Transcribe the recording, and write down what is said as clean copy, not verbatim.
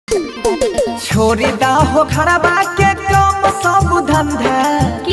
छोड़ी दा हो खड़बा के कम सब धंधा